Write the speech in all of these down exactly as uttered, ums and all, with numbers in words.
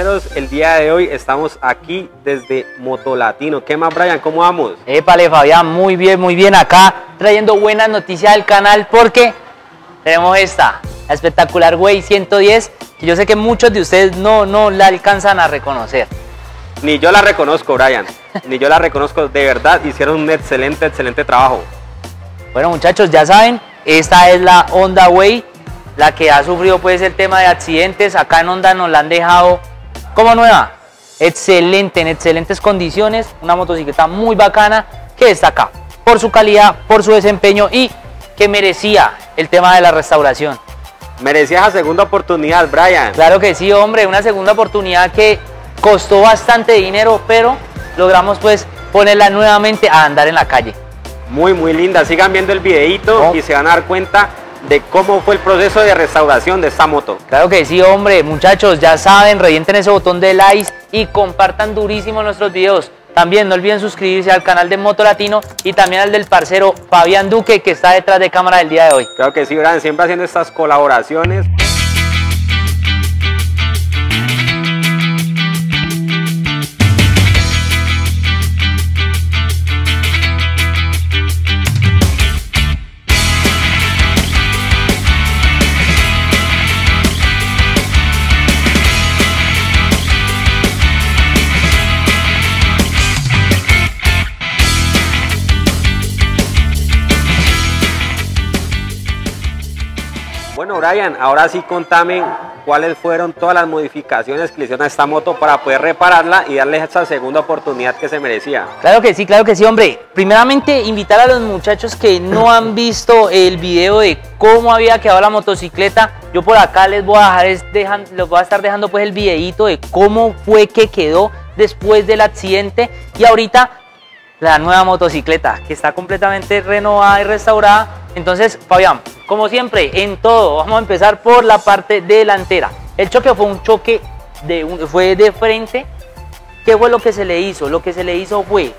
parceros, el día de hoy estamos aquí desde Motolatino. ¿Qué más, Brian? ¿Cómo vamos? Épale, Fabián, muy bien, muy bien. Acá trayendo buenas noticias al canal porque tenemos esta, la espectacular Way ciento diez, que yo sé que muchos de ustedes no, no la alcanzan a reconocer. Ni yo la reconozco, Brian. Ni yo la reconozco. De verdad, hicieron un excelente, excelente trabajo. Bueno, muchachos, ya saben, esta es la Honda Way, la que ha sufrido pues el tema de accidentes. Acá en Honda nos la han dejado como nueva, excelente, en excelentes condiciones, una motocicleta muy bacana que destaca por su calidad, por su desempeño y que merecía el tema de la restauración. Merecía esa segunda oportunidad, Brian. Claro que sí, hombre, una segunda oportunidad que costó bastante dinero, pero logramos pues ponerla nuevamente a andar en la calle. Muy, muy linda. Sigan viendo el videito oh. y se van a dar cuenta de cómo fue el proceso de restauración de esta moto. Claro que sí, hombre, muchachos, ya saben, revienten ese botón de likes y compartan durísimo nuestros videos. También no olviden suscribirse al canal de Motolatino y también al del parcero Fabián Duque, que está detrás de cámara del día de hoy. Claro que sí, Brian, siempre haciendo estas colaboraciones. Bueno, Brian, ahora sí contame cuáles fueron todas las modificaciones que le hicieron a esta moto para poder repararla y darle esa segunda oportunidad que se merecía. Claro que sí, claro que sí, hombre. Primeramente, invitar a los muchachos que no han visto el video de cómo había quedado la motocicleta. Yo por acá les voy a, dejar, dejan, les voy a estar dejando pues el videito de cómo fue que quedó después del accidente. Y ahorita la nueva motocicleta que está completamente renovada y restaurada. Entonces, Fabián, como siempre, en todo, vamos a empezar por la parte delantera. El choque fue un choque de, un, fue de frente. ¿Qué fue lo que se le hizo? Lo que se le hizo fue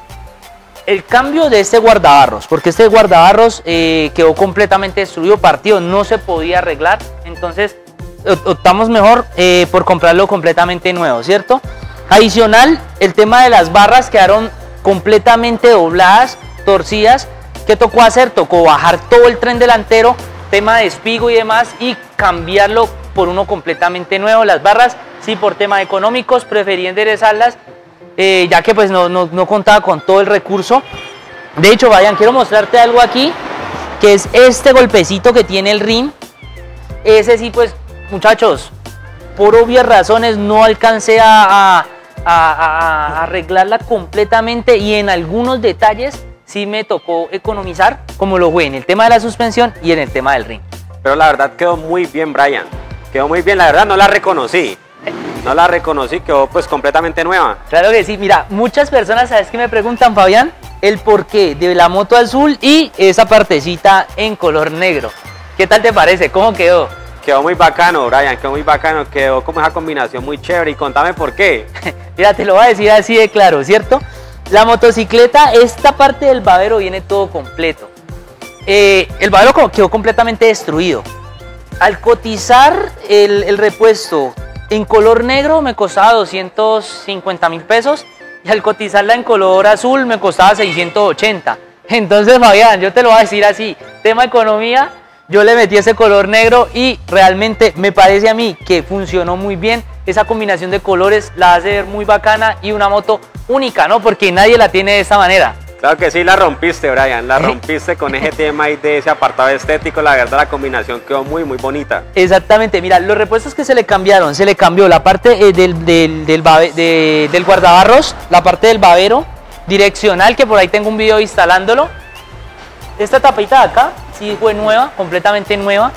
el cambio de este guardabarros, porque este guardabarros eh, quedó completamente destruido, partido, no se podía arreglar. Entonces, optamos mejor eh, por comprarlo completamente nuevo, ¿cierto? Adicional, el tema de las barras quedaron completamente dobladas, torcidas. ¿Qué tocó hacer? Tocó bajar todo el tren delantero, tema de espigo y demás, y cambiarlo por uno completamente nuevo. Las barras, sí, por temas económicos, preferí enderezarlas, eh, ya que pues no, no, no contaba con todo el recurso. De hecho, vayan, quiero mostrarte algo aquí, que es este golpecito que tiene el rin. Ese sí, pues, muchachos, por obvias razones no alcancé a, a, a, a arreglarla completamente, y en algunos detalles sí me tocó economizar, como lo fue en el tema de la suspensión y en el tema del ring. Pero la verdad quedó muy bien, Brian. Quedó muy bien, la verdad no la reconocí. No la reconocí, quedó pues completamente nueva. Claro que sí, mira, muchas personas, ¿sabes qué me preguntan, Fabián? El porqué de la moto azul y esa partecita en color negro. ¿Qué tal te parece? ¿Cómo quedó? Quedó muy bacano, Brian, quedó muy bacano, quedó como esa combinación muy chévere. Y contame por qué. Mira, te lo voy a decir así de claro, ¿cierto? La motocicleta, esta parte del babero viene todo completo. Eh, el babero quedó completamente destruido. Al cotizar el, el repuesto en color negro me costaba doscientos cincuenta mil pesos, y al cotizarla en color azul me costaba seiscientos ochenta. Entonces, Fabián, yo te lo voy a decir así, tema economía, yo le metí ese color negro y realmente me parece a mí que funcionó muy bien. Esa combinación de colores la hace ver muy bacana y una moto única, ¿no? Porque nadie la tiene de esta manera. Claro que sí, la rompiste, Brian, la rompiste con ese tema y de ese apartado estético. La verdad, la combinación quedó muy, muy bonita. Exactamente, mira, los repuestos que se le cambiaron, se le cambió la parte eh, del, del, del, babe, de, del guardabarros, la parte del babero, direccional, que por ahí tengo un video instalándolo. Esta tapita de acá, sí fue nueva, completamente nueva.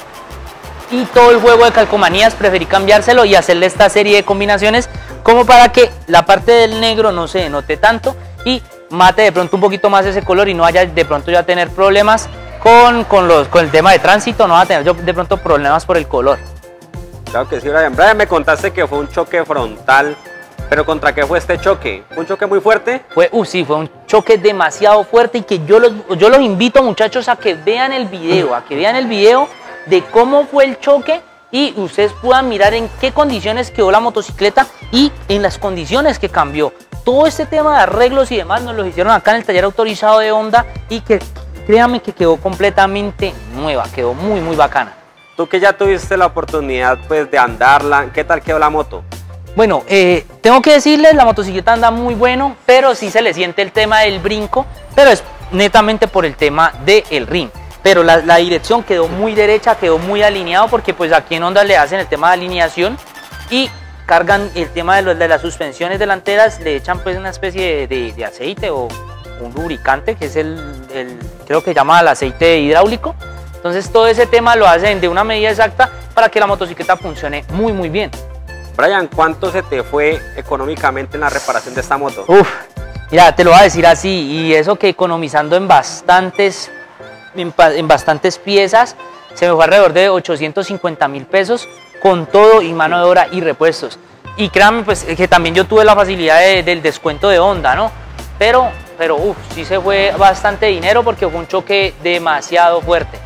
Y todo el juego de calcomanías preferí cambiárselo y hacerle esta serie de combinaciones como para que la parte del negro no se denote tanto y mate de pronto un poquito más ese color y no haya de pronto ya tener problemas con, con, los, con el tema de tránsito, no va a tener yo de pronto problemas por el color. Claro que sí, Brian. Brian, me contaste que fue un choque frontal, pero ¿contra qué fue este choque? ¿Fue un choque muy fuerte? Fue, uh, sí, fue un choque demasiado fuerte y que yo los, yo los invito, muchachos, a que vean el video, a que vean el video de cómo fue el choque y ustedes puedan mirar en qué condiciones quedó la motocicleta y en las condiciones que cambió. Todo este tema de arreglos y demás nos lo hicieron acá en el taller autorizado de Honda y que créanme que quedó completamente nueva, quedó muy muy bacana. Tú que ya tuviste la oportunidad pues de andarla, ¿qué tal quedó la moto? Bueno, eh, tengo que decirles, la motocicleta anda muy bueno, pero sí se le siente el tema del brinco, pero es netamente por el tema del rim. Pero la, la dirección quedó muy derecha, quedó muy alineado, porque pues aquí en Honda le hacen el tema de alineación y cargan el tema de, los, de las suspensiones delanteras, le echan pues una especie de, de, de aceite o un lubricante, que es el, el, creo que llama el aceite hidráulico. Entonces todo ese tema lo hacen de una medida exacta para que la motocicleta funcione muy muy bien. Brian, ¿cuánto se te fue económicamente en la reparación de esta moto? Uf, mira, te lo voy a decir así, y eso que economizando en bastantes, en, en bastantes piezas, se me fue alrededor de ochocientos cincuenta mil pesos con todo y mano de obra y repuestos. Y créanme pues que también yo tuve la facilidad de, del descuento de Honda, ¿no? Pero, pero uf, sí se fue bastante dinero porque fue un choque demasiado fuerte.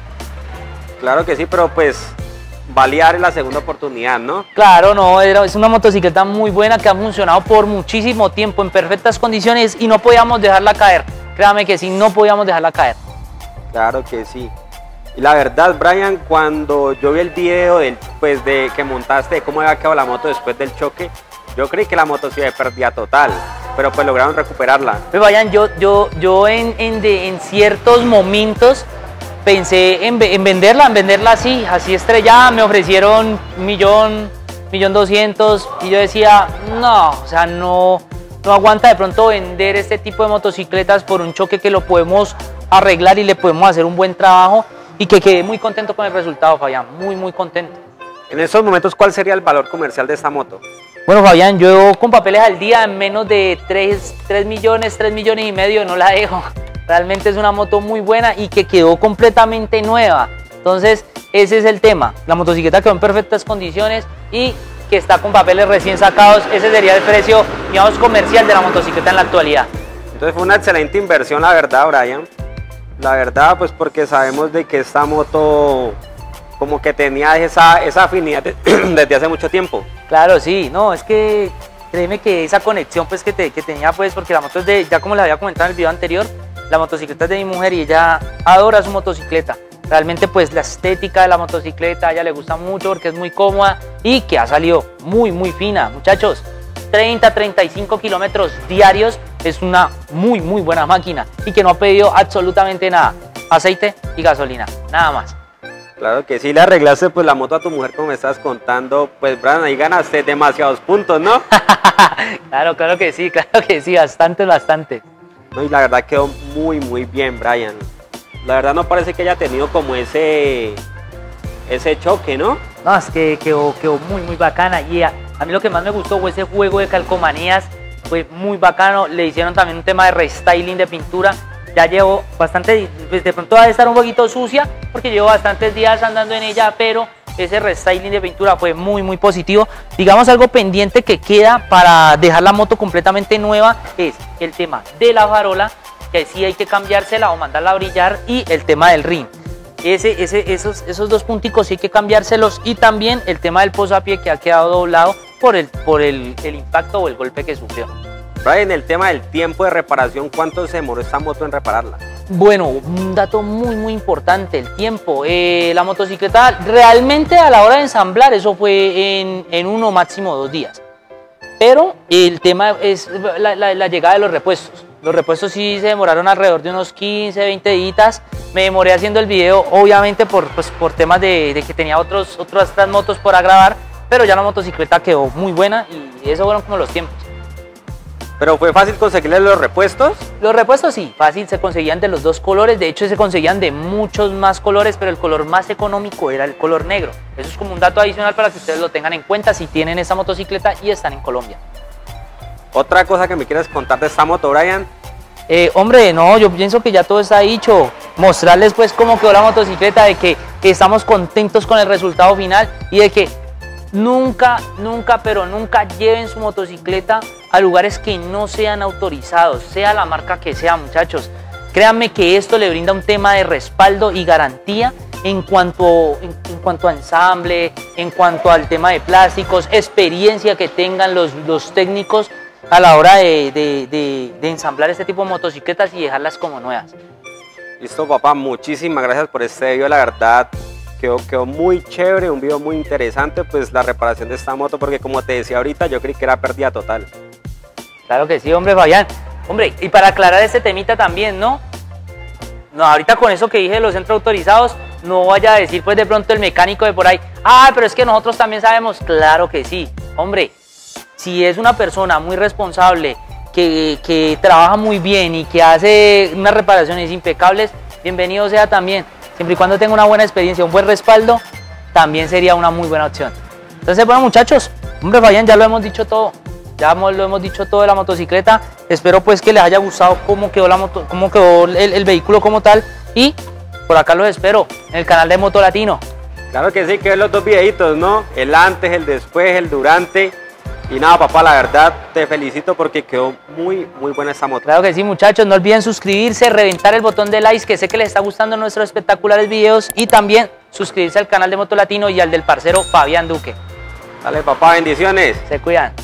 Claro que sí, pero pues valía la segunda oportunidad, ¿no? Claro, no, era, es una motocicleta muy buena que ha funcionado por muchísimo tiempo en perfectas condiciones y no podíamos dejarla caer. Créame que sí, no podíamos dejarla caer. Claro que sí. Y la verdad, Brian, cuando yo vi el video del, pues, de que montaste, de cómo había quedado la moto después del choque, yo creí que la moto se perdía total, pero pues lograron recuperarla. Pues vayan, yo, yo, yo en, en, de, en ciertos momentos pensé en, en venderla, en venderla así, así estrellada, me ofrecieron un millón, millón doscientos, y yo decía, no, o sea, no, no aguanta de pronto vender este tipo de motocicletas por un choque que lo podemos arreglar y le podemos hacer un buen trabajo, y que quedé muy contento con el resultado, Fabián, muy, muy contento. En estos momentos, ¿cuál sería el valor comercial de esta moto? Bueno, Fabián, yo con papeles al día en menos de tres millones, tres millones y medio no la dejo. Realmente es una moto muy buena y que quedó completamente nueva. Entonces, ese es el tema. La motocicleta quedó en perfectas condiciones y que está con papeles recién sacados. Ese sería el precio, digamos, comercial de la motocicleta en la actualidad. Entonces fue una excelente inversión, la verdad, Brian. La verdad, pues porque sabemos de que esta moto como que tenía esa, esa afinidad de, desde hace mucho tiempo. Claro, sí. No, es que créeme que esa conexión pues que, te, que tenía, pues porque la moto es de, ya como les había comentado en el video anterior, la motocicleta es de mi mujer y ella adora su motocicleta. Realmente pues la estética de la motocicleta a ella le gusta mucho porque es muy cómoda y que ha salido muy muy fina. Muchachos, treinta, treinta y cinco kilómetros diarios es una muy muy buena máquina y que no ha pedido absolutamente nada. Aceite y gasolina, nada más. Claro que sí, le arreglaste pues la moto a tu mujer como me estás contando, pues Brian, ahí ganaste demasiados puntos, ¿no? Claro, claro que sí, claro que sí, bastante, bastante. No, y la verdad quedó muy muy bien, Brian. La verdad no parece que haya tenido como ese ese choque, ¿no? No, es que quedó, quedó muy muy bacana y a, a mí lo que más me gustó fue ese juego de calcomanías, fue muy bacano. Le hicieron también un tema de restyling de pintura. Ya llevo bastante, pues de pronto va a estar un poquito sucia porque llevo bastantes días andando en ella, pero ese restyling de pintura fue muy muy positivo. Digamos, algo pendiente que queda para dejar la moto completamente nueva es el tema de la farola, que sí hay que cambiársela o mandarla a brillar, y el tema del rim. Ese, ese, esos, esos dos punticos sí hay que cambiárselos, y también el tema del posapié, que ha quedado doblado por el, por el, el impacto o el golpe que sufrió. Brian, el tema del tiempo de reparación, ¿cuánto se demoró esta moto en repararla? Bueno, un dato muy muy importante, el tiempo. Eh, la motocicleta realmente a la hora de ensamblar eso fue en, en uno máximo dos días. Pero el tema es la, la, la llegada de los repuestos. Los repuestos sí se demoraron alrededor de unos quince, veinte días. Me demoré haciendo el video, obviamente por, pues, por temas de, de que tenía otros, otras motos por grabar, pero ya la motocicleta quedó muy buena y eso fueron como los tiempos. ¿Pero fue fácil conseguirle los repuestos? Los repuestos sí, fácil, se conseguían de los dos colores, de hecho se conseguían de muchos más colores, pero el color más económico era el color negro. Eso es como un dato adicional para que ustedes lo tengan en cuenta si tienen esa motocicleta y están en Colombia. ¿Otra cosa que me quieres contar de esta moto, Brian? Eh, hombre, no, yo pienso que ya todo está dicho. Mostrarles pues cómo quedó la motocicleta, de que, que estamos contentos con el resultado final y de que nunca, nunca, pero nunca lleven su motocicleta a lugares que no sean autorizados, sea la marca que sea, muchachos. Créanme que esto le brinda un tema de respaldo y garantía en cuanto, en, en cuanto a ensamble, en cuanto al tema de plásticos, experiencia que tengan los, los técnicos a la hora de, de, de, de ensamblar este tipo de motocicletas y dejarlas como nuevas. Listo, papá, muchísimas gracias por este video, la verdad quedó, quedó muy chévere, un video muy interesante, pues la reparación de esta moto, porque como te decía ahorita, yo creí que era pérdida total. Claro que sí, hombre, Fabián. Hombre, y para aclarar este temita también, ¿no? No, ahorita con eso que dije de los centros autorizados, no vaya a decir pues de pronto el mecánico de por ahí, ah, pero es que nosotros también sabemos. Claro que sí, hombre, si es una persona muy responsable, que, que trabaja muy bien y que hace unas reparaciones impecables, bienvenido sea también. Siempre y cuando tenga una buena experiencia, un buen respaldo, también sería una muy buena opción. Entonces, bueno, muchachos, hombre, Fabián, ya lo hemos dicho todo. Ya lo hemos dicho todo de la motocicleta. Espero pues que les haya gustado cómo quedó, la moto, cómo quedó el, el vehículo como tal. Y por acá los espero en el canal de Moto Latino. Claro que sí, que ver los dos videitos, ¿no? El antes, el después, el durante. Y nada, papá, la verdad te felicito porque quedó muy, muy buena esta moto. Claro que sí, muchachos. No olviden suscribirse, reventar el botón de likes, que sé que les está gustando nuestros espectaculares videos. Y también suscribirse al canal de Moto Latino y al del parcero Fabián Duque. Dale, papá, bendiciones. Se cuidan.